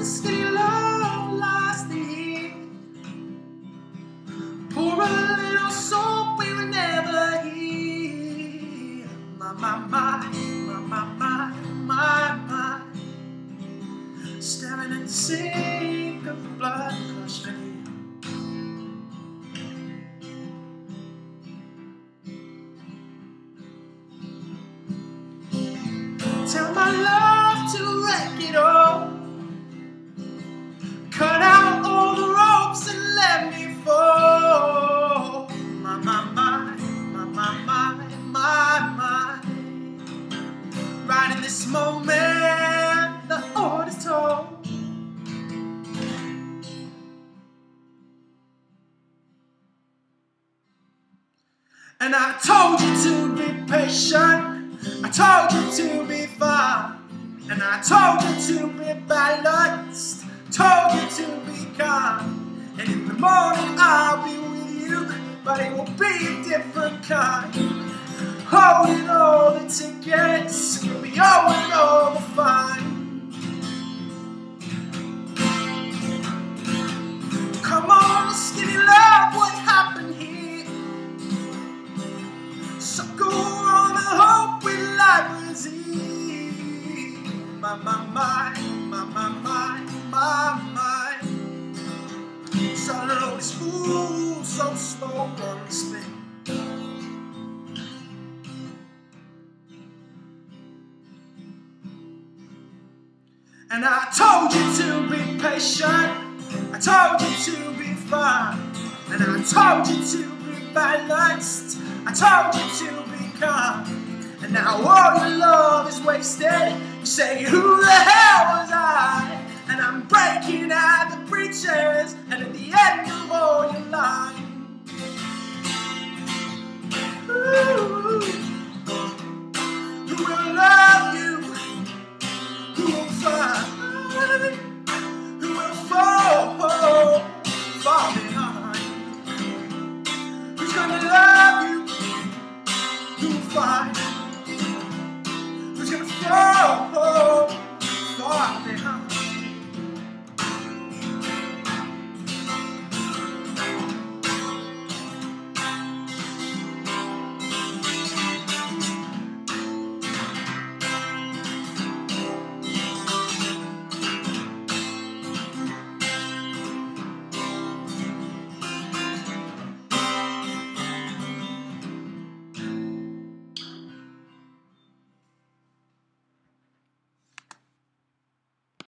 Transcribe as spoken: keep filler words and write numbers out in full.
skinny love lost the heat. Pour a little soap, we would never heal. My, my, my, my, my, my, my, my. Staring at the sink of the blood-crushed vein. Tell my love to wreck it all. Cut out all the ropes and let me fall. My, my, my, my, my, my, my, my. Right in this moment, the order is told. And I told you to be patient. I told you to be fine. And I told you to be balanced. Told you to be kind. And in the morning I'll be with you, but it will be a different kind. Holding all the tickets, you'll be holding all the fine. Come on, skinny love, what happened here? Suckle on the hope with life was easy. My, my, my, my, my, my, my, my. Slowly smooth, so slow on the spin. And I told you to be patient. I told you to be fine. And I told you to be balanced. I told you to be kind. And now all your love is wasted. You say, who the hell was I? And I'm breaking out the breaches. And at the end of all your lies,